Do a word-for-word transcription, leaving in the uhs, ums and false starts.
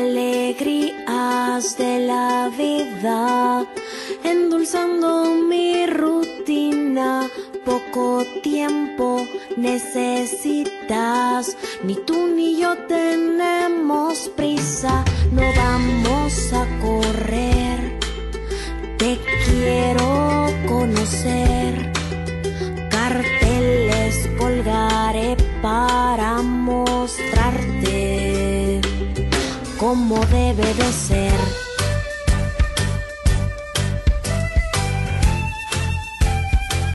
alegrías de la vida, endulzando mi rutina. Poco tiempo necesitas, ni tú ni yo tenemos prisa. No vamos a correr, te quiero conocer. Carteles colgaré para mostrarte cómo debe de ser.